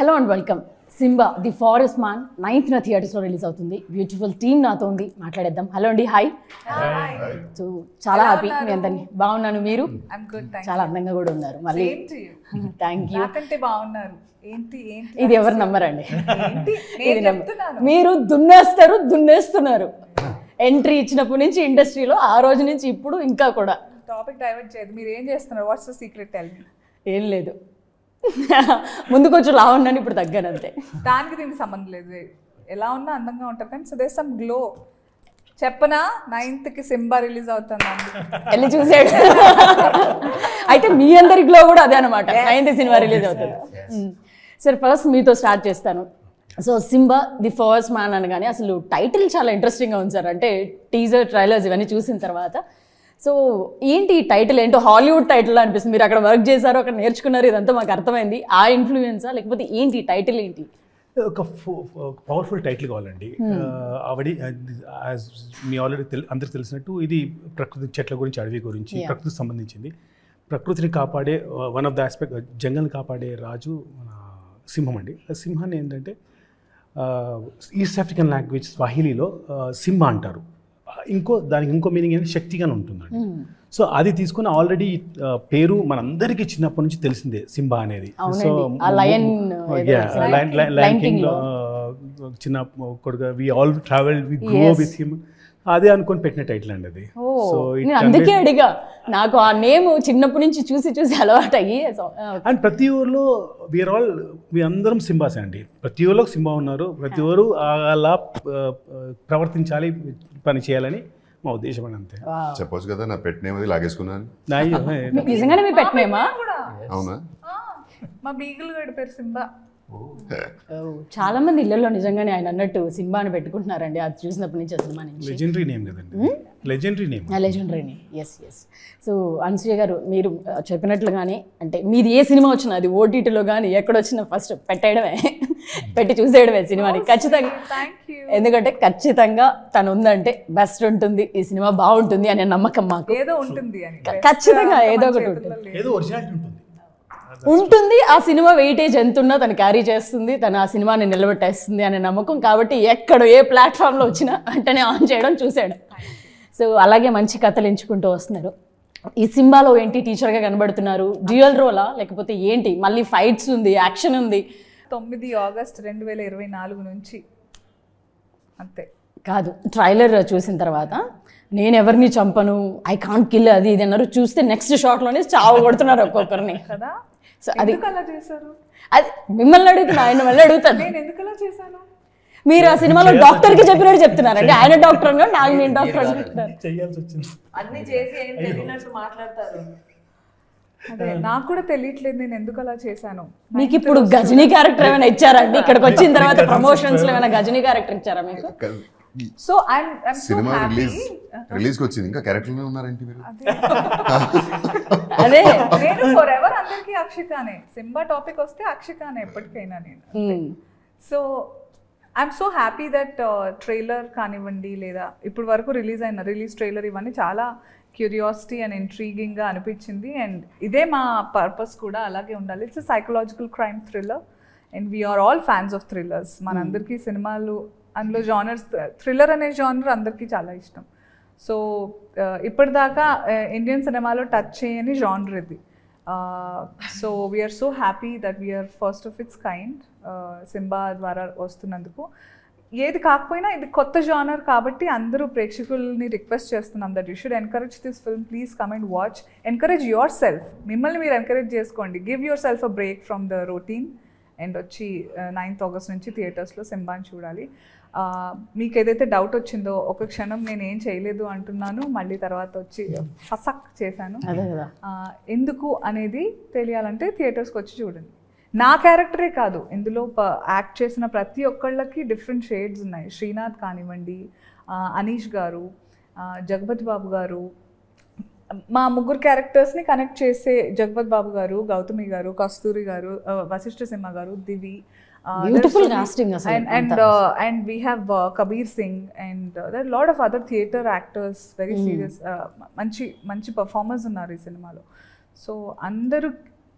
Hello and welcome. Simba the forest man 9th థియేటర్స్లో release అవుతుంది. Beautiful team నాతో ఉంది, మాట్లాడేద్దాం. హలో అండి, హాయ్. సో చాలా హ్యాపీ మీ అందరినీ. బాగున్నాను, మీరు? చాలా అందంగా కూడా ఉన్నారు. మళ్ళీ థ్యాంక్ యూ. ఇది ఎవరు నమ్మరండి, ఇది మీరు దున్నేస్తున్నారు. ఎంట్రీ ఇచ్చినప్పటి నుంచి ఇండస్ట్రీలో, ఆ రోజు నుంచి ఇప్పుడు ఇంకా కూడా. టాపిక్ డైవర్ట్ చేయదు, మీరు ఏం చేస్తున్నారు? What's the secret? Tell me. ఏం లేదు, ముందు కొంచెం లా ఉన్నాను, ఇప్పుడు తగ్గాను అంతే. దానికి దీనికి సంబంధం లేదు, ఎలా ఉన్నా అందంగా ఉంటారు. కానీ సో దేర్ సమ్ గ్లో. చెప్పనా, 9th సింబా రిలీజ్ అవుతుంది, వెళ్ళి చూసాడు. అయితే మీ అందరి గ్లో కూడా అదే అనమాట. 9th సినిమా రిలీజ్ అవుతుంది. సరే, ఫస్ట్ మీతో స్టార్ట్ చేస్తాను. So Simba the first man అనగానే అసలు టైటిల్ చాలా ఇంట్రెస్టింగ్గా ఉంది సార్. అంటే టీజర్, ట్రైలర్స్ ఇవన్నీ చూసిన తర్వాత సో ఏంటి ఈ టైటిల్? ఏంటో హాలీవుడ్ టైటిల్ అనిపిస్తుంది. మీరు అక్కడ వర్క్ చేశారు, అక్కడ నేర్చుకున్నారు, ఇదంతా మాకు అర్థమైంది. ఆ ఇన్ఫ్లుయెన్సా లేకపోతే ఏంటి టైటిల్ ఏంటి? ఒక పవర్ఫుల్ టైటిల్ కావాలండి. ఆవిడ మీ ఆల్రెడీ అందరికి తెలిసినట్టు ఇది ప్రకృతి, చెట్ల గురించి, అడవి గురించి, ప్రకృతికి సంబంధించింది. ప్రకృతిని కాపాడే వన్ ఆఫ్ ద ఆస్పెక్ట్, జంగల్ని కాపాడే రాజు మన సింహం అండి. సింహాన్ని ఏంటంటే ఈస్ట్ ఆఫ్రికన్ లాంగ్వేజ్ స్వాహిలీలో సింహ అంటారు. దానికి ఇంకో మీనింగ్ ఏంటి, శక్తిగానే ఉంటుందండి. సో అది తీసుకుని ఆల్రెడీ పేరు మనందరికీ చిన్నప్పటి నుంచి తెలిసిందే సింబా అనేది. సో లయన్ కింగ్ లో చిన్న కొడుకు, we all travel, we grow with him, అదే అనుకొని పెట్టిన టైటిల్ అండి అది. సో అందుకే అడిగా, నాకు ఆ నేమ్ చిన్నప్పటి నుంచి చూసి అలవాటు అయ్యి. అండ్ ప్రతి ఊర్లో మీ అందరం సింబాసే అండి. ప్రతి ఊర్లో సింబా ఉన్నారు. ప్రతి ఊరు అలా ప్రవర్తించాలి, పని చేయాలని మా ఉద్దేశం అని, అంతే. చెప్పొచ్చు కదా, నా పెట్ నేమ్ అది లాగేసుకున్నాను. నిజంగానే మీ పెట్ నేమా? అవునా? మా బీగల్ గడి పేరు సింబా. చాలా మంది ఇళ్లలో నిజంగానే ఆయన అన్నట్టు సింబా అని పెట్టుకుంటున్నారండి. అది చూసినప్పటి నుంచి, సినిమా నుంచి. లెజెండరీ నేమ్ కదండి, legendary name. Yes. So Anasuya garu, మీరు చెప్పినట్లుగానే అంటే మీది ఏ సినిమా వచ్చినా, అది ఓటీటీలో కానీ ఎక్కడొచ్చినా ఫస్ట్ పెట్టి చూసేయడమే సినిమాని ఖచ్చితంగా. ఎందుకంటే ఖచ్చితంగా తను ఉందంటే బెస్ట్ ఉంటుంది, ఈ సినిమా బాగుంటుంది అనే నమ్మకం మాకు. ఏదో ఉంటుంది, ఖచ్చితంగా ఏదో ఒకటి ఉంటుంది. ఆ సినిమా వెయిటేజ్ ఎంత ఉన్నా తను క్యారీ చేస్తుంది, తను ఆ సినిమాని నిలబెట్టేస్తుంది అనే నమ్మకం. కాబట్టి ఎక్కడ ఏ ప్లాట్ఫామ్లో వచ్చినా వెంటనే ఆన్ చేయడం, చూసాడు. సో అలాగే మంచి కథలు ఎంచుకుంటూ వస్తున్నారు. ఈ సింబాలో ఏంటి, టీచర్గా కనబడుతున్నారు, డ్యూయల్ రోలా లేకపోతే ఏంటి? మళ్ళీ ఫైట్స్ ఉంది, యాక్షన్ ఉంది. 9 ఆగస్ట్ 2024 నుంచి అంతే కాదు. ట్రైలర్ చూసిన తర్వాత నేను ఎవరిని చంపను, ఐ కాంట్ కిల్, అది ఇది అన్నారు. చూస్తే నెక్స్ట్ షాట్లోనే చావు కొడుతున్నారు ఒక్కొక్కరిని కదా. సో అది మిమ్మల్ని అడుగుతున్నా, ఆయన మళ్ళీ అడుగుతాను. నేను ఎందుకు అలా చేశాను? మీరు ఆ సినిమాలో డాక్టర్కి చెప్పినట్టు చెప్తున్నారండి. ఆయన డాక్టర్ అన్నారు, నాకు నేను డాక్టర్ అని చెప్తున్నారు. అన్ని చేసి మాట్లాడతారు. అదే నాకు కూడా తెలియట్లేదు నేను ఎందుకు అలా చేశాను. మీకు ఇప్పుడు గజనీ క్యారెక్టర్ ఏమైనా ఇచ్చారండి? ఇక్కడికి వచ్చిన తర్వాత ప్రమోషన్స్ లో ఏమైనా గజనీ క్యారెక్టర్ ఇచ్చారా మీకు? సో సినిమా రిలీజ్ వచ్చింది, ఇంకా క్యారెక్టర్ లో ఉన్నారంటే మీరు. అదే నేను ఫర్ ఎవర్ అందరికి అక్షికానే. సింబా టాపిక్ వస్తే అక్షికానే ఎప్పటికైనా నేను. So I'm so happy that trailer కానివ్వండి, లేదా ఇప్పుడు వరకు రిలీజ్ ట్రైలర్, ఇవన్నీ చాలా క్యూరియాసిటీ అండ్ ఇంట్రీగింగ్గా అనిపించింది. అండ్ ఇదే మా పర్పస్ కూడా, అలాగే ఉండాలి. It's psychological crime thriller and we're all fans of thrillers. మనందరికీ సినిమాలు, అందులో జానర్స్, థ్రిల్లర్ అనే జానర్ అందరికీ చాలా ఇష్టం. సో ఇప్పటిదాకా ఇండియన్ సినిమాలో టచ్ చేయని జానర్ ఇది. So we're so happy that we're first of its kind Simba ద్వారా వస్తున్నందుకు. ఏది కాకపోయినా ఇది కొత్త జానర్ కాబట్టి అందరూ ప్రేక్షకుల్ని రిక్వెస్ట్ చేస్తున్నాం that you should encourage this film. Please come and watch. Encourage yourself, మిమ్మల్ని మీరు ఎంకరేజ్ చేసుకోండి. Give yourself a break from the routine and వచ్చి 9th ఆగస్ట్ నుంచి థియేటర్స్లో సింబాని చూడాలి. మీకు ఏదైతే డౌట్ వచ్చిందో, ఒక క్షణం నేను ఏం చేయలేదు అంటున్నాను, మళ్ళీ తర్వాత వచ్చి ఫసక్ చేశాను. ఎందుకు అనేది తెలియాలంటే థియేటర్స్కి వచ్చి చూడండి. నా క్యారెక్టరే కాదు, ఇందులో యాక్ట్ చేసిన ప్రతి ఒక్కళ్ళకి డిఫరెంట్ షేడ్స్ ఉన్నాయి. శ్రీనాథ్ కానివ్వండి, అనీష్ గారు, జగపతి బాబు గారు, మా ముగ్గురు క్యారెక్టర్స్ని కనెక్ట్ చేసే జగపతి బాబు గారు, గౌతమి గారు, కస్తూరి గారు, వశిష్ఠ సింహ గారు, దివి, beautiful casting and we have Kabir Singh and there are a lot of other theatre actors, very serious manchi performers unnaru ee cinemalo. So andaru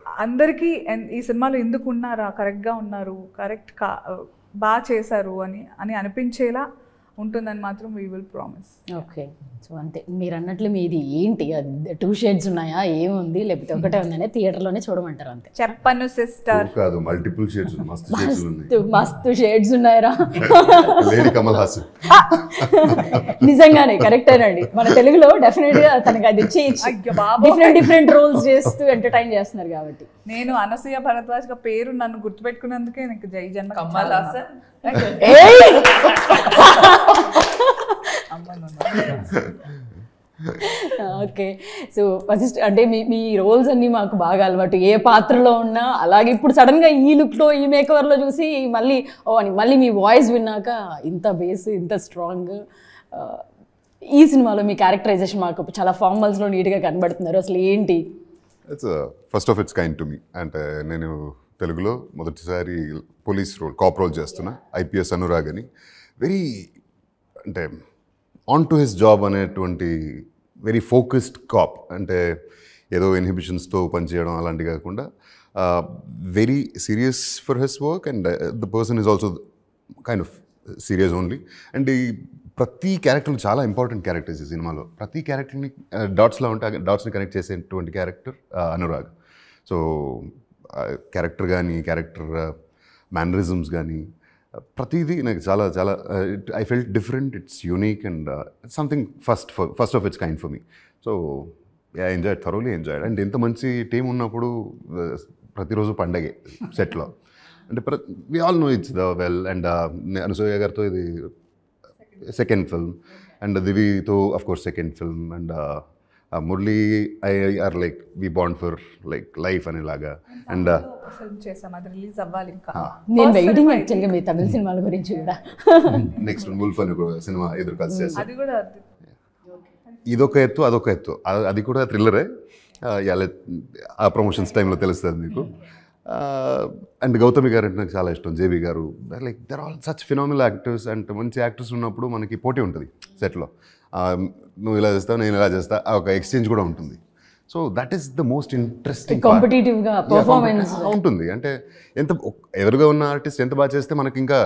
అందరికీ ఈ సినిమాలో ఎందుకు ఉన్నారా, కరెక్ట్గా ఉన్నారు, బాగా చేశారు అని అనిపించేలా ఉంటుందని మాత్రం we will promise. Okay, so అంతే మీరు అన్నట్లు మీది ఏంటి, 2 షేడ్స్ ఉన్నాయా, ఏముంది, లేకపోతే ఒకటే ఉందనే థియేటర్లోనే చూడమంటారు అంతే. చెప్పను సిస్టర్ కాదు, మల్టిపుల్ షేడ్స్, మస్తు షేడ్స్ ఉన్నాయి. మస్తు షేడ్స్ ఉన్నాయరా. లేడీ కమల్ హాసన్ నిజంగానే కరెక్టేనండి. మన తెలుగులో డెఫినెట్ గా తనకి అది డిఫరెంట్ రోల్స్ చేస్తూ ఎంటర్టైన్ చేస్తున్నారు కాబట్టి. నేను అనసూయ భరద్వాజ్ గా పేరు నన్ను గుర్తుపెట్టుకున్నందుకే నాకు జై జన్మ Kamal Haasan. Okay, so first అంటే మీ రోల్స్ అన్నీ మాకు బాగా అలవాటు, ఏ పాత్రలో ఉన్నా. అలాగే ఇప్పుడు సడన్గా ఈ లుక్లో ఈ మేకవర్లో చూసి మళ్ళీ మీ వాయిస్ విన్నాక ఇంత బేస్, ఇంత స్ట్రాంగ్. ఈ సినిమాలో మీ క్యారెక్టరైజేషన్ మాకు చాలా ఫార్మల్స్లో నీట్గా కనబడుతున్నారు. అసలు ఏంటి? It's first of its kind to me. అంటే నేను తెలుగులో మొదటిసారి పోలీస్ రోల్, కాప్ రోల్ చేస్తున్నా. ఐపీఎస్ అనురాగ్ అని, వెరీ అంటే ఆన్ టు హిస్ జాబ్ అనేటువంటి వెరీ ఫోకస్డ్ కాప్. అంటే ఏదో ఇన్హిబిషన్స్తో పనిచేయడం అలాంటి కాకుండా very serious for his work, and the person is also kind of serious only. And ఈ ప్రతి క్యారెక్టర్ చాలా ఇంపార్టెంట్ క్యారెక్టర్స్ ఈ సినిమాలో. ప్రతి క్యారెక్టర్ని డాట్స్లో ఉంటే ఆ డాట్స్ని కనెక్ట్ చేసేటువంటి క్యారెక్టర్ అనురాగ్. సో క్యారెక్టర్ కానీ, క్యారెక్టర్ మేనరిజమ్స్ కానీ, ప్రతిదీ నాకు చాలా చాలా I felt different, it's unique and something first of its kind for me. So I enjoyed, thoroughly enjoyed. And ఎంత మంచి టీం ఉన్నప్పుడు ప్రతిరోజు పండగే సెట్లో. అంటే we all know it's the well. And Anasuya గారితో ఇది సెకండ్ ఫిల్మ్, అండ్ దివితో of course second film, and Murali I are like we bond for like life అనేలాగా. అండ్ ఫిల్మ్ చేసాం, అది రిలీజ్ అవ్వాలి ఇంకా. నేను వెయిటింగ్ యాక్చువల్గా మీ తమిళ సినిమాల గురించి కూడా. నెక్స్ట్ వుల్ఫ్ అని ఒక సినిమా ఎదురు కలిసి చేస్తాం. అది కూడా ఇదొక ఎత్తు, అదొక ఎత్తు. అది కూడా థ్రిల్లరే. ఆ ప్రమోషన్స్ టైంలో తెలుస్తుంది మీకు. అండ్ గౌతమి గారు అంటే నాకు చాలా ఇష్టం, JB garu. Like their all such phenomenal actors. And మంచి యాక్టర్స్ ఉన్నప్పుడు మనకి పోటీ ఉంటుంది సెట్లో. నువ్వు ఇలా చేస్తావు, నేను ఇలా చేస్తా, ఒక ఎక్స్చేంజ్ కూడా ఉంటుంది. So that is the most interesting, కాంపిటేటివ్గా పర్ఫార్మెన్స్ ఉంటుంది. అంటే ఎంత ఎదురుగా ఉన్న ఆర్టిస్ట్ ఎంత బాగా చేస్తే మనకి ఇంకా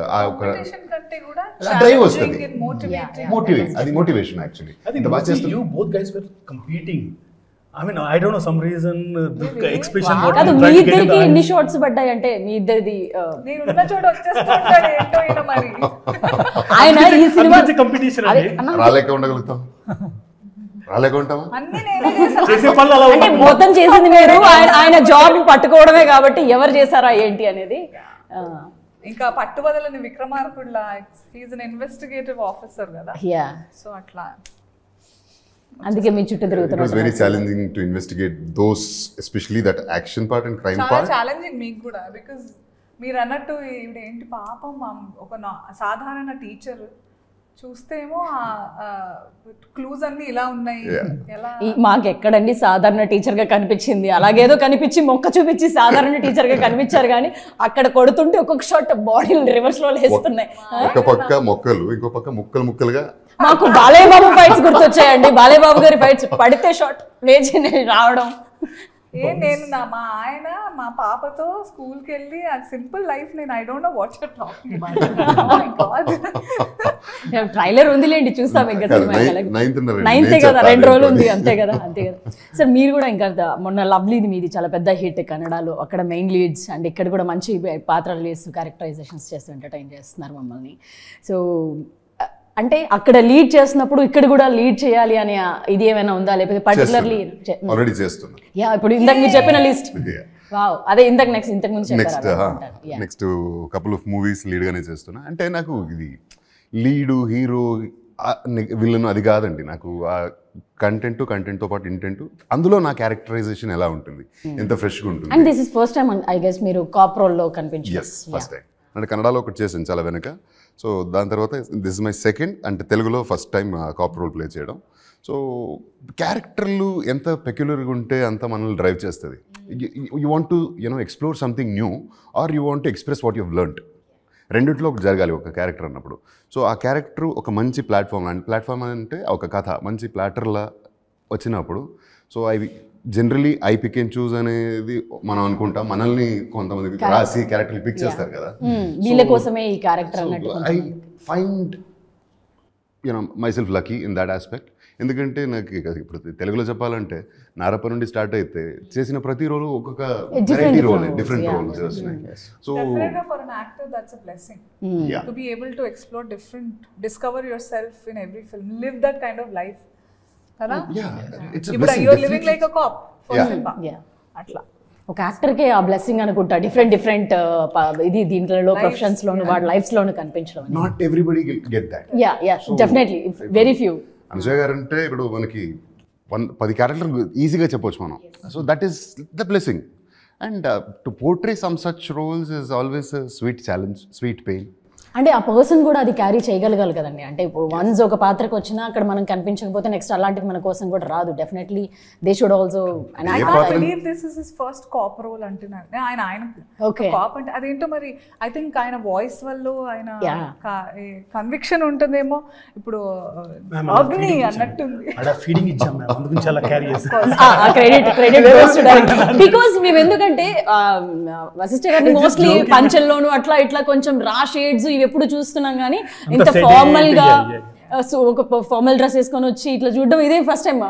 డ్రైవ్ వస్తుంది, మోటివేట్. అది మోటివేషన్ యాక్చువల్లీ. ఎంత బాగా చేస్తే you both guys were competing. I mean, I don't know, some reason the expression what కాదు, మీ ఇద్దరికి ఎన్ని షాట్స్ పడ్డాయి అంటే మీ ఇద్దరిది? నేను ఉన్న చోట వచ్చేస్తుంటాడు ఏంటో ఈయన మరి. ఆయన ఈ సినిమా competition అండి. రాలేక ఉండగలుగుతాం, రాలేక ఉంటామా? అన్ని నేనే చేశాను. చేసే పనులు అలా అంటే మొత్తం చేసింది మీరు, ఆయన జాబ్ పట్టుకోవడమే కాబట్టి ఎవరు చేశారా ఏంటి అనేది. ఇంకా పట్టుబదలని విక్రమార్కుడులా, హీఈస్ అన్ ఇన్వెస్టిగేటివ్ ఆఫీసర్ కదా. యా, సో అట్లా అందుకే మీ చుట్టూ It was తిరుగుతున్నారు. very challenging to investigate those, especially that action part and crime చాలా part. ఛాలెంజింగ్ మీకు కూడా, బికాజ్ మీరు అన్నట్టు ఈవిడ ఏంటి పాపం, ఒక సాధారణ టీచర్ చూస్తేమో క్లూజ్ అన్ని ఇలా ఉన్నాయి. ఎలా మాకు ఎక్కడండి సాధారణ టీచర్ గా కనిపించింది, అలాగేదో కనిపించి మొక్క చూపించి సాధారణ టీచర్ గా కనిపించారు, కానీ అక్కడ కొడుతుంటే ఒక్కొక్క షాట్ బాడీలు రివర్స్ లో వేస్తున్నాయి. ఒక పక్క మొక్కలు, ఇంకో పక్క ముక్కలు ముక్కలుగా. మాకు బాలయ్య బాబు ఫైట్స్ గుర్తొచ్చాయండి. బాలయ్య బాబు గారి ఫైట్స్, పడితే షాట్ లేచి రావడం. నేను మా ఆయన మా పాపతో స్కూల్కి వెళ్ళి ఆ సింపుల్ లైఫ్, నేను I don't know what you are talking about. Trailer ఉందిలేండి, చూస్తాం ఇంకా సినిమా. నైన్తే కదా, 2 రోజులు ఉంది, అంతే కదా. సార్ మీరు కూడా ఇంకా మొన్న లవ్లీది మీది చాలా పెద్ద హిట్ కన్నడలో, అక్కడ మెయిన్ లీడ్స్, అండ్ ఇక్కడ కూడా మంచి పాత్రలు చేస్తూ క్యారెక్టరైజేషన్స్ చేస్తూ ఎంటర్టైన్ చేస్తున్నారు మమ్మల్ని. సో అంటే అక్కడ లీడ్ చేస్తున్నప్పుడు ఇక్కడ కూడా లీడ్ చేయాలి అనే ఇది ఏమైనా ఉందా, లేకపోతే పర్టికులర్లీ ఆల్రెడీ చేస్తున్నా. యా, ఇప్పుడు ఇందాక మీరు చెప్పిన లిస్ట్, వావ్, అదే ఇంతకు ముందు next couple of movies lead గానే చేస్తున్నా. అంటే నాకు ఇది లీడు, హీరో, విలన్ అది కాదండి. నాకు ఆ కంటెంట్తో పాటు ఇంటెంట్, అందులో నా క్యారెక్టరైజేషన్ ఎలా ఉంటుంది, ఎంత ఫ్రెష్గా ఉంటుంది. And this is first time I guess మీరు కాప్ రోల్లో కనిపించారు. Yes, first time. అంటే కన్నడలో ఒకటి చేశాను చాలా వెనక. సో దాని తర్వాత దిస్ ఇస్ మై సెకండ్, అంటే తెలుగులో first time cop role play చేయడం. సో క్యారెక్టర్లు ఎంత పెక్యులర్గా ఉంటే అంత మనల్ని డ్రైవ్ చేస్తుంది. You want to explore something new, or you want to express what you learned. రెండిట్లో ఒకటి జరగాలి ఒక క్యారెక్టర్ అన్నప్పుడు. సో ఆ క్యారెక్టర్ ఒక మంచి ప్లాట్ఫామ్ అంటే ఒక కథ మంచి ప్లాటర్లా వచ్చినప్పుడు, so generally I pick and choose అనేది మనం అనుకుంటాం, మనల్ని కొంతమంది రాసి క్యారెక్టర్ పిక్ చేస్తారు కదా. వీళ్ళ కోసమే ఈ క్యారెక్టర్ అన్నట్టు I find myself lucky in that aspect. ఎందుకంటే నాకు ఇప్పుడు తెలుగులో చెప్పాలంటే నారప్ప నుండి స్టార్ట్ అయితే చేసిన ప్రతి రోలు ఒక్కొక్క వెరైటీ రోల్, డిఫరెంట్ రోల్స్ వస్తున్నాయి. So Definitely for an actor that's a blessing. To be able to explore different, discover yourself in every film, live that kind of life. కదా? ఇప్పుడు you're living like a cop for Simba. అట్లా ఒక యాక్టర్కే ఆ blessing అనుకుంటా, different ఇది దీంట్లో professions లోను వాడి lifes లోను కనిపించడం. Not everybody get that. Yeah definitely very few. Anasuya garu అంటే ఇప్పుడు మనకి 10 క్యారెక్టర్లు ఈజీగా చెప్పొచ్చు మనం. So that is the blessing. And to portray some such roles is always sweet challenge, sweet pain. అంటే ఆ పర్సన్ కూడా అది క్యారీ చేయగలగాలి కదండి. అంటే ఇప్పుడు వన్స్ ఒక పాత్రకు వచ్చినా అక్కడ మనం కనిపించకపోతే నెక్స్ట్ అలాంటివి మన కోసం కూడా రాదు. Definitely they should also. I can't believe this is his first cop role అంటున్నాను. ఆయన కాప్ అంటే అదేంటో మరి ఐ థింక్ ఆయన వాయిస్ వల్ల ఆయన కన్విక్షన్ ఉంటుందేమో. ఇప్పుడు అగ్ని అన్నట్టుంది. ఫీడింగ్ ఇచ్చాం మేము, అందుకు చాలా క్యారీ చేస్తాం. క్రెడిట్ బికాస్ మేము ఎందుకంటే వశిష్ఠ గారిని మోస్ట్లీ పంచల్లోను అట్లా ఇట్లా కొంచెం రా షేడ్స్ ఎప్పుడు చూస్తున్నాం కానీ ఇంత ఫార్మల్ గా ఒక ఫార్మల్ డ్రెస్ వేసుకొని వచ్చి ఇట్లా చూడడం ఇదే first time.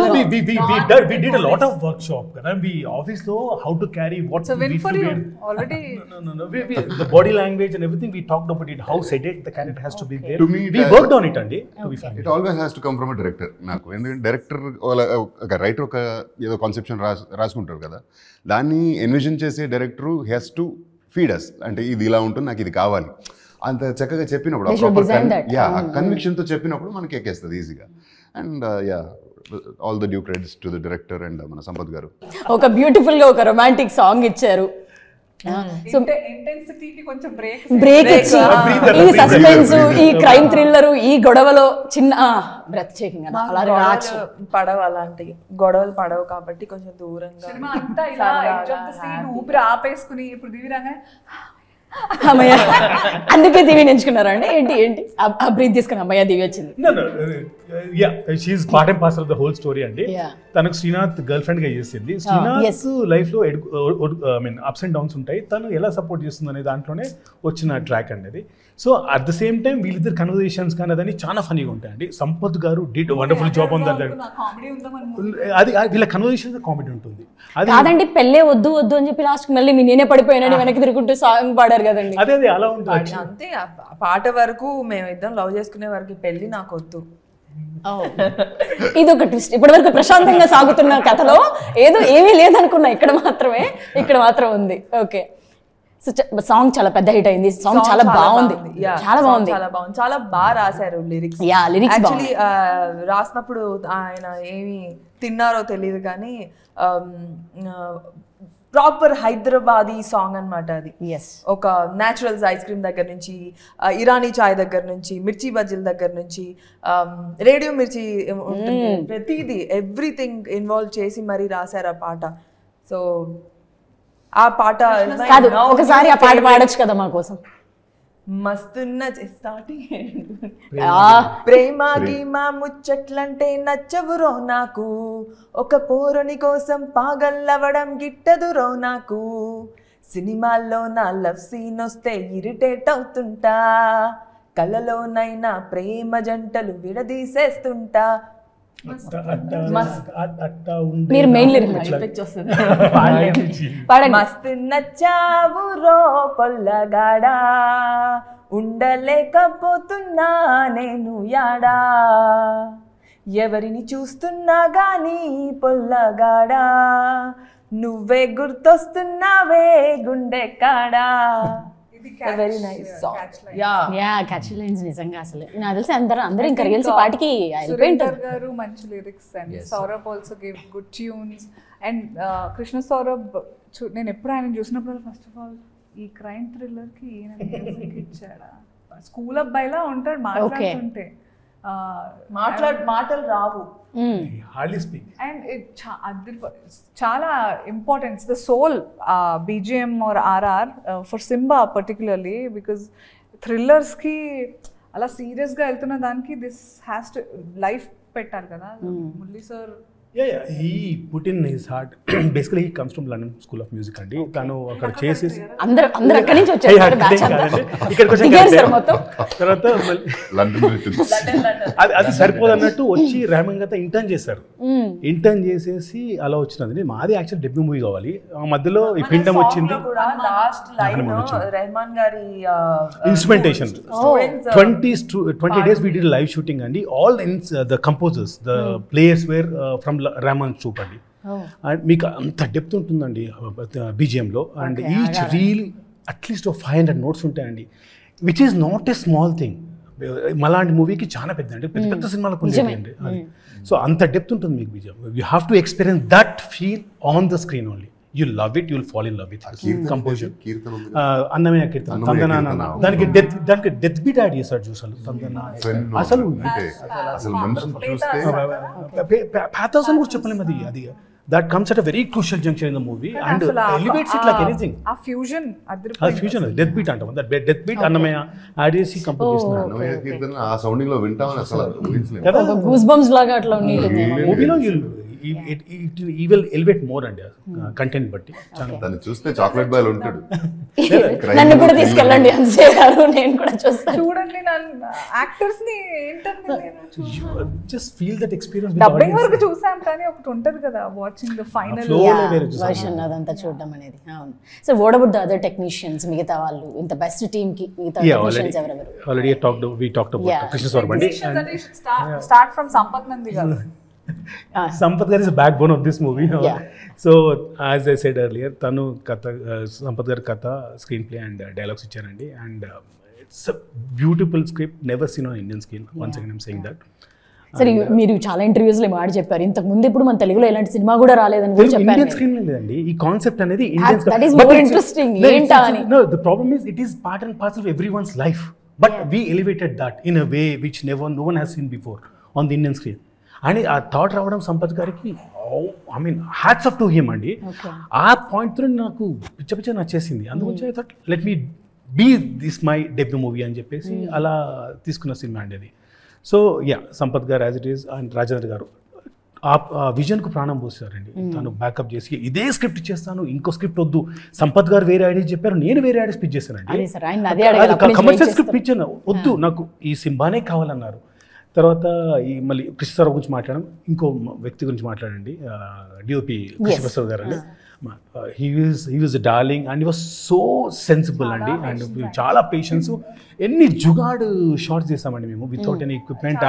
We did a lot of workshop kada. We office lo how to carry what. So win for you already. No. The body language and everything we talked about it. How sedate the character has to be there. To me, we worked on it andi. To be frank, it always has to come from a director. నాకు ఎందుకంటే director ఒక writer ఒక ఏదో conception రాసుకుంటారు కదా, దాన్ని envision చేసే director has to feed us. అంటే ఇది ఇలా ఉంటుంది, నాకు ఇది కావాలి అంత చక్కగా చెప్పినప్పుడు, కన్విక్షన్ తో చెప్పినప్పుడు మనకి ఎక్కేస్తుంది ఈజీగా. And all the due credits to the director and మన సంపత్ గారు. ఒక బ్యూటిఫుల్ గా ఒక రొమాంటిక్ సాంగ్ ఇచ్చారు. ఇంటెన్సిటీకి కొంచెం బ్రేక్ ఇచ్చి ఈ సస్పెన్స్, ఈ క్రైమ్ థ్రిల్లర్, ఈ గొడవలో చిన్న బ్రెత్ టేకింగ్ అలా పడవ, అలాంటి గొడవలు పడవు కాబట్టి కొంచెం దూరంగా అంతా ఇలా ఊపిరి ఆపేసుకుని ఇప్పుడు దివిరాగా అమ్మయ్య అందుకే దివి ఎంచుకున్నారా అండి? ఏంటి ఆ బ్రీత్ తీసుకుని అమ్మయ్య దివి వచ్చింది. She is part and parcel of the whole story అండి. తనకు శ్రీనాథ్ గర్ల్ ఫ్రెండ్ గా చేసింది. శ్రీనాథ్ లైఫ్ లో అప్స్ అండ్ డౌన్స్ ఉంటాయి, తను ఎలా సపోర్ట్ చేస్తుంది అనే దాంట్లోనే వచ్చిన ట్రాక్ అండి అది. So at the same time వీళ్ళిద్దరు కన్వర్జేషన్స్ కానీ అదని చాలా ఫనీగా ఉంటాయండి. Sampath garu did wonderful job on that. అది వీళ్ళ కన్వర్జేషన్ కామెడీ ఉంటుంది. అది కాదండి, పెళ్ళే వద్దు అని చెప్పి లాస్ట్ మళ్ళీ నేనే పడిపోయానని వెనక్కి తిరుగుంటూ సాంగ్ పాడారు కదండి. అదే అలా ఉంటుంది అంతే. పాట వరకు మేమిద్దరం లవ్ చేసుకునే వరకు పెళ్లి నాకు వద్దు. ఇది ఒక ట్విస్ట్. ఇప్పటి వరకు ప్రశాంతంగా సాగుతున్న కథలో ఏమీ లేదనుకున్నా, ఇక్కడ మాత్రం ఉంది. ఓకే, సో సాంగ్ చాలా పెద్ద హిట్ అయింది. సాంగ్ చాలా బాగుంది, చాలా బాగా రాశారు లిరిక్స్. యాక్చువల్లీ రాసినప్పుడు ఆయన ఏమి తిన్నారో తెలియదు కానీ ప్రాపర్ హైదరాబాదీ సాంగ్ అనమాట అది. ఒక న్యాచురల్స్ ఐస్ క్రీమ్ దగ్గర నుంచి, ఇరానీ చాయ్ దగ్గర నుంచి, మిర్చి బజ్జీల దగ్గర నుంచి, రేడియో మిర్చి ఉంటుంది, ప్రతిదీ ఎవ్రీథింగ్ ఇన్వాల్వ్ చేసి మరీ రాశారు ఆ పాట. సో ఆ పాట ఒకసారి ఆ పాట పాడొచ్చు కదా మా కోసం. మస్తున్న స్టార్టింగ్ ప్రేమ గీమా ముచ్చట్లంటే నచ్చవురో నాకు, ఒక పోరుని కోసం పాగల్లవడం గిట్టదురో నాకు, సినిమాల్లో నా లవ్ సీన్ వస్తే ఇరిటేట్ అవుతుంటా, కళ్ళలోనైనా ప్రేమ జంటలు విడదీసేస్తుంటా. మీరు మెయిన్ మస్తు నచ్చావురో పొల్లగాడా, ఉండలేకపోతున్నా నేను యాడా, ఎవరిని చూస్తున్నా గానీ పొల్లగాడా, నువ్వే గుర్తొస్తున్నావే గుండె కాడా. Very nice song. Catchy lines నిజంగా అసలు నాకు తెలిసి అందరూ ఇంకా రీల్స్ పాటికి గారు మంచి lyrics and Saurabh also give good tunes. And Krishna Saurabh నేను ఎప్పుడు ఆయన చూసినప్పుడు ఫస్ట్ ఆఫ్ ఆల్ ఈ క్రైమ్ థ్రిల్లర్ కి మ్యూజిక్ ఇచ్చాడా, స్కూల్ అబ్బాయిలా ఉంటాడు మాట్లాడుతుంటే, మాటలు రావు, అండ్ చాలా important the soul BGM or RR for Simba particularly, because థ్రిల్లర్స్కి అలా సీరియస్గా వెళ్తున్న దానికి దిస్ హ్యాస్ టు లైఫ్ పెట్టాలి కదా. Murali sir he put in his heart. Basically he comes from London school of music అండి. తను అక్కడ చేసేసి అందరు అక్కడి నుంచి వచ్చారు ఇక్కడికి దిగారు మొత్తం. తర్వాత అది సరిపోదు అన్నట్టు వచ్చి రేమంగత ఇంటర్న్ చేశారు. ఇంటర్న్ చేసేసి అలా వచ్చినది. మాది యాక్చువల్ డెబ్యూ మూవీ కావాలి. ఆ మధ్యలో ఈ పిండం వచ్చింది. Last line Rahman garu instrumentation 20 days we did live shooting అండి. all the composers, the players were from Rahman Troupe అండి. అండ్ మీకు అంత డెప్త్ ఉంటుందండి బీజిఎంలో. And each reel at least 500 notes ఉంటాయండి, which is not a small thing. మలాంటి మూవీకి చాలా పెద్ద అండి, పెద్ద పెద్ద సినిమాలకు ఉండేది. సో అంత డెప్త్ ఉంటుంది మీకు BGM. You have to experience that feel on the screen only. You'll love it, you'll fall in love with it. Composition. Annamayya కీర్తన, తందనా, దానికి డెత్ బీట్ యాడ్ చేశాడు చూసాను. తందనా అసలు ప్యాథోస్ అని కూడా చెప్పలేము. అది that comes at a very crucial juncture in the movie and elevates it like anything. ఆ ఫ్యూజన్ డెత్ బీట్ అంటాం. That death beat Annamayya add చేసి కంపోజ్ చేస్తున్నారు. అన్నమయ్య కీర్తన ఆ సౌండింగ్ లో వింటామని అసలు ఊహించలేము కదా. గూస్ బంప్స్ లాగా అట్లా ఉంది మూవీలో. ఈ విల్ ఎలివేట్ మోర్ అండి కంటెంట్ బట్టి. దాన్ని చూస్తే చాక్లెట్ బాయ్ ఉంటాడు. నన్ను కూడా తీసుకెళ్ళండి అంతేగారు, నేను కూడా చూస్తాను. చూడండి యాక్టర్స్ ని just feel that experience. Dubbing వరకు చూసాం కానీ ఒకటి ఉంటది కదా వాచింగ్ ద ఫైనల్ వర్షన్ అదంతా చూడడం అనేది. అవును. So what about the other technicians, మిగతా వాళ్ళు ఇంత బెస్ట్ టీమ్ కి మిగతా టెక్నీషియన్స్ ఎవరెవరు? Already we talked about Krishna Swaroop అండి. స్టార్ట్ ఫ్రమ్ సంపత్ నంది గారు. Sampath Gar is a backbone of this movie. So as I said earlier, tanu katha, Sampath Gar katha, screenplay and dialogues ichcharandi, and it's a beautiful script never seen on Indian screen. Once again I'm saying that. సరే, మీరు చాలా interviews లో మాట చెప్పారు, ఇంతకు ముందు ఇప్పుడు మన తెలుగులో ఎలాంటి సినిమా కూడా రాలేదని కూడా చెప్పారు. ఇండియన్ స్క్రీన్ లేదండి ఈ కాన్సెప్ట్ అనేది. That is more interesting. ఏంటా అని. No, the problem is it is part and parcel of everyone's life, but we elevated that in a way which no one has seen before on the Indian screen. అని ఆ thought రావడం సంపత్ గారికి, I mean hats off to him అండి. ఆ పాయింట్తో నాకు పిచ్చ నచ్చేసింది. అందుగురించి I thought let me be this my debut movie అని చెప్పేసి అలా తీసుకున్న సినిమా అండి అది. So Sampath garu as it is and Rajendra garu ఆ విజన్కు ప్రాణం పోసారండి. తను బ్యాకప్ చేసి ఇదే స్క్రిప్ట్ ఇచ్చేస్తాను, ఇంకో స్క్రిప్ట్ వద్దు. సంపత్ గారు వేరే ఐడియా చెప్పారు, నేను వేరే ఐడియాస్ పిచ్ చేశానండి. కమర్షియల్ స్క్రిప్ట్ ఇచ్చాను, వద్దు నాకు ఈ సింబానే కావాలన్నారు. తర్వాత ఈ మళ్ళీ కృష్ణ సార్ గురించి మాట్లాడడం, ఇంకో వ్యక్తి గురించి మాట్లాడండి, డిఓపి కృష్ణ ప్రసాద్ గారు అండి. He was darling and he was so sensible అండి. అండ్ చాలా పేషెన్స్. ఎన్ని జుగాడ్ షార్ట్స్ చేస్తామండి మేము వితౌట్ ఎనీ ఎక్విప్మెంట్.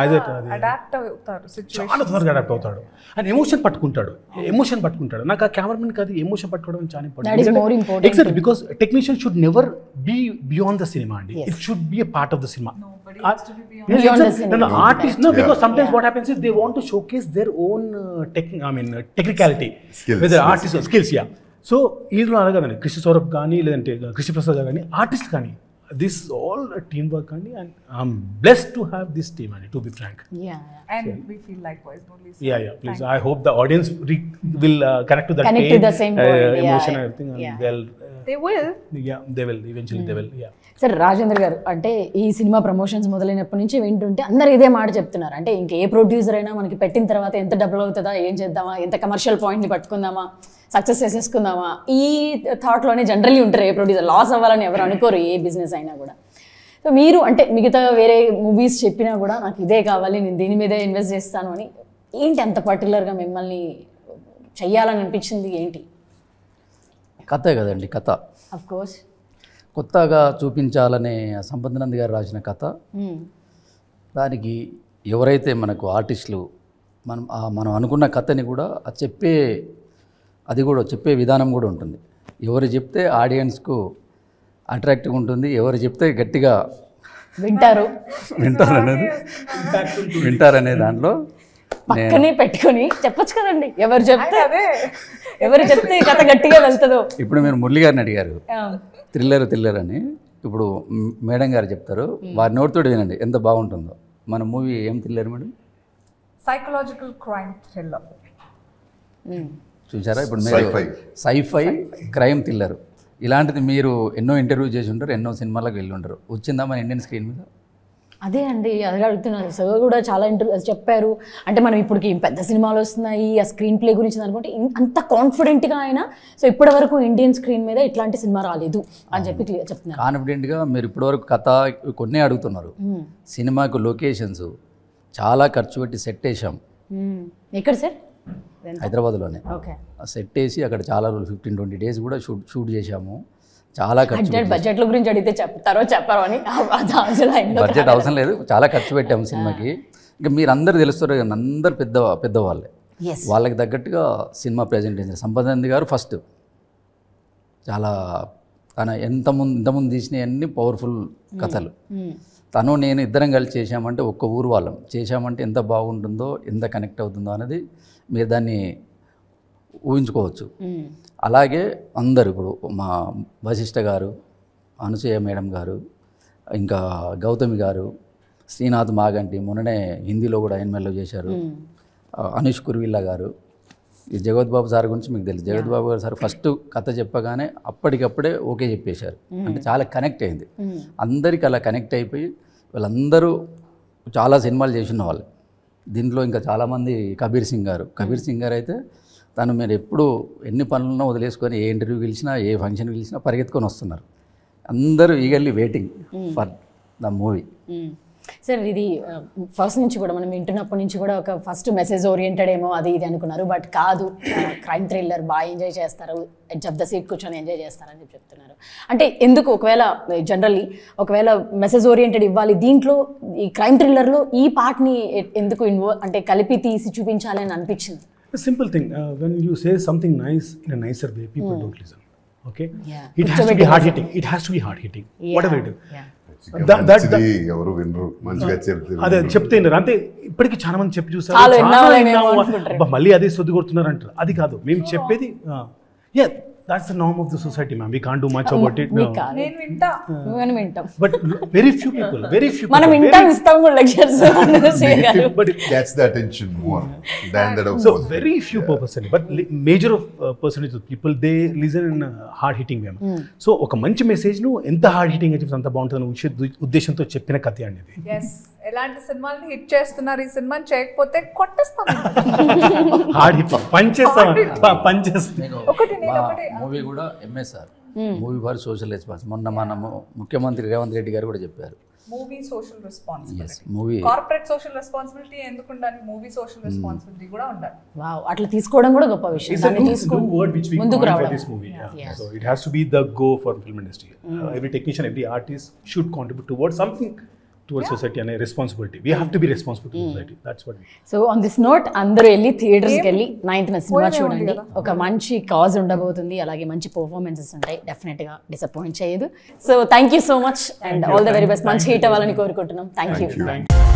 చాలా తొందరగా అడాప్ట్ అవుతాడు అండ్ ఎమోషన్ పట్టుకుంటాడు. నాకు ఆ కెమెరామెన్ కాదు, ఎమోషన్ పట్టుకోవడం చాలా important. Exact, because technician should never be beyond the cinema అండి. It should be a part of the cinema. Artists, no, because sometimes what happens is they want to showcase their own technicality, whether artists or skills. So ఈలో అలాగదండి, కృష్ణ సౌరభ్ కానీ లేదంటే కృష్ణ ప్రసాద్ గారు కానీ artist కానీ, this all a teamwork అండి. and I'm blessed to have this team అండి, to be frank. And we feel likewise, only please. I hope the audience will connect to that connect to the same emotion and everything, and they will eventually they will. సరే, రాజేంద్ర గారు, అంటే ఈ cinema promotions మొదలైనప్పటి నుంచి వింటుంటే అందరు ఇదే మాట చెప్తున్నారు. అంటే ఇంక ఏ ప్రొడ్యూసర్ అయినా మనకి పెట్టిన తర్వాత ఎంత డబ్బులు అవుతుందా, ఏం చేద్దామా, ఎంత కమర్షియల్ పాయింట్ని పట్టుకుందామా, సక్సెస్ చేసేసుకుందామా, ఈ థాట్లోనే జనరల్లీ ఉంటారు. ఏ ప్రొడ్యూసర్ లాస్ అవ్వాలని ఎవరు అనుకోరు, ఏ బిజినెస్ అయినా కూడా. సో మీరు అంటే మిగతా వేరే మూవీస్ చెప్పినా కూడా నాకు ఇదే కావాలి, నేను దీని మీదే ఇన్వెస్ట్ చేస్తాను అని ఏంటి అంత పర్టికులర్గా మిమ్మల్ని చెయ్యాలని అనిపించింది ఏంటి? కథే కదండి, కథ అఫ్ కోర్స్ కొత్తగా చూపించాలనే సంపత్ నంది గారు రాసిన కథ. దానికి ఎవరైతే మనకు ఆర్టిస్టులు మనం అనుకున్న కథని కూడా చెప్పే విధానం కూడా ఉంటుంది. ఎవరు చెప్తే ఆడియన్స్కు అట్రాక్టివ్గా ఉంటుంది, ఎవరు చెప్తే గట్టిగా వింటారనే దాంట్లో పక్కనే పెట్టుకొని చెప్పొచ్చు కదండి. ఎవరు చెప్తే కథ గట్టిగా వెళ్తుందో. ఇప్పుడు మీరు మురళి గారిని అడిగారు థ్రిల్లర్ అని. ఇప్పుడు మేడం గారు చెప్తారు, వారి నోటితో వినండి ఎంత బాగుంటుందో. మన మూవీ ఏం thriller madam? Psychological crime thriller. చూసారా, ఇప్పుడు మీరు సైఫై క్రైమ్ థ్రిల్లర్ ఇలాంటిది మీరు ఎన్నో ఇంటర్వ్యూ చేసి ఉంటారు, ఎన్నో సినిమాలకు వెళ్ళి ఉంటారు. వచ్చిందా మన ఇండియన్ స్క్రీన్ మీద? అదే అండి, అదే అడుగుతున్నారు. సార్ కూడా చాలా చెప్పారు. అంటే మనం ఇప్పటికి పెద్ద సినిమాలు వస్తున్నాయి, ఆ స్క్రీన్ ప్లే గురించి అనుకుంటే అంత కాన్ఫిడెంట్గా ఆయన సో ఇప్పటి వరకు ఇండియన్ స్క్రీన్ మీద ఇట్లాంటి సినిమా రాలేదు అని చెప్పి క్లియర్ చెప్తున్నారు. కాన్ఫిడెంట్గా మీరు ఇప్పటివరకు కథ కొన్ని అడుగుతున్నారు. సినిమాకు లొకేషన్స్ చాలా ఖర్చు పెట్టి సెట్ వేసాం. ఎక్కడ సార్? హైదరాబాద్లోనే ఓకే. సెట్ వేసి అక్కడ చాలా రోజులు 15-20 days కూడా షూట్ చేసాము. చాలా ఖర్చు. బడ్జెట్ల గురించి అడిగితే చెప్పారో అని బడ్జెట్ అవసరం లేదు, చాలా ఖర్చు పెట్టాము సినిమాకి. ఇంకా మీరు అందరు తెలుస్తారు కదా, అందరు పెద్దవాళ్ళే. వాళ్ళకి తగ్గట్టుగా సినిమా ప్రజెంటేషన్ సంపత్ గారు ఫస్ట్ చాలా తన ఇంతకుముందు తీసినవన్నీ పవర్ఫుల్ కథలు. తను నేను ఇద్దరం కలిసి చేశామంటే ఒక్క ఊరు వాళ్ళం చేశామంటే ఎంత బాగుంటుందో, ఎంత కనెక్ట్ అవుతుందో అనేది మీరు దాన్ని ఊహించుకోవచ్చు. అలాగే అందరు ఇప్పుడు మా వశిష్ఠ గారు, అనసూయ మేడం గారు, ఇంకా గౌతమి గారు, శ్రీనాథ్ మాగంటి మొన్ననే హిందీలో కూడా ఎన్మెల్లో చేశారు, అనుష్ కుర్విల్లా గారు, ఈ జగత్ బాబు సార్ గురించి మీకు తెలుసు. జగత్ బాబు గారు సార్ ఫస్ట్ కథ చెప్పగానే అప్పటికప్పుడే ఓకే చెప్పేశారు. అంటే చాలా కనెక్ట్ అయింది. అందరికి అలా కనెక్ట్ అయిపోయి వాళ్ళందరూ చాలా సినిమాలు చేసిన వాళ్ళు. దీంట్లో ఇంకా చాలామంది కబీర్ సింగ్ గారు అయితే తను మీరు ఎప్పుడు ఎన్ని పనులను వదిలేసుకొని ఏ ఇంటర్వ్యూ పిలిచినా ఏ ఫంక్షన్ పిలిచినా పరిగెత్తుకొని వస్తున్నారు. అందరూ eagerly waiting for the movie. Sir ఇది ఫస్ట్ నుంచి కూడా మనం వింటున్నప్పటి నుంచి కూడా ఒక ఫస్ట్ మెసేజ్ ఓరియంటెడ్ ఏమో అది ఇది అనుకున్నారు, బట్ కాదు, క్రైమ్ థ్రిల్లర్ బాగా ఎంజాయ్ చేస్తారు, ఎడ్జ్ ఆఫ్ ద సీట్ కూర్చొని ఎంజాయ్ చేస్తారని చెప్తున్నారు. అంటే ఎందుకు ఒకవేళ జనరల్లీ ఒకవేళ మెసేజ్ ఓరియంటెడ్ ఇవ్వాలి దీంట్లో ఈ క్రైమ్ థ్రిల్లర్లో ఈ పార్ట్ని ఎందుకు అంటే కలిపి తీసి చూపించాలి అని అనిపించింది? A simple thing, when you say something nice in a nicer way, people don't listen. Okay? It has to be hard hitting. It has to be hard hitting. Whatever you do. ఎవరు వినరు, మంచిగా చెప్తే అదే చెప్తే అంటే ఇప్పటికి చాలా మంది చెప్పి చూసారు, మళ్ళీ అదే సొద్దు కొడుతున్నారు అంటారు. అది కాదు మేము చెప్పేది. That's the norm of the society, ma'am. We can't do much about it. No. నేను వింటాం. But very few people. మనం వింటాం, ఇస్తాం కూడా lectures. But it gets the attention more than that of so very few person. But major of percentage of people they listen in hard hitting way. So ఒక మంచి message ను ఎంత hard hitting అయితే అంత బాగుంటుందని ఉద్దేశంతో చెప్పిన కథ అనేది. ఎస్, ఎలాంటి సినిమాల్ని హిట్ చేస్తున్నారు, ఈ సినిమాని చేయకపోతే కొట్టేస్తాం. Hard hit పంచేస్తాం. ఒకటి మూవీ కూడా MSR movie for social response. మొన్న మన ముఖ్యమంత్రి రేవంత్ రెడ్డి గారు కూడా చెప్పారు movie social responsibility. Movie corporate social responsibility ఎందుకు ఉండాలి, మూవీ సోషల్ రెస్పాన్సిబిలిటీ కూడా ఉండాలి. వావ్, అట్లా తీసుకోవడం కూడా గొప్ప విషయం. దాన్ని తీసుకొని ముందుకు రావడం. So it has to be the go for film industry. Every technician, every artist should contribute towards something towards society and a responsibility. We have to be responsible to society. That's what we. So on this note, అందరూ వెళ్ళి థియేటర్స్కి వెళ్ళి 9th cinema చూడండి. ఒక మంచి cause ఉండబోతుంది, అలాగే మంచి పర్ఫార్మెన్సెస్ ఉంటాయి. డెఫినెట్గా డిసప్పాయింట్ చేయదు. So thank you so much and all the very best. మంచి హిట్ అవ్వాలని కోరుకుంటున్నాం. Thank you.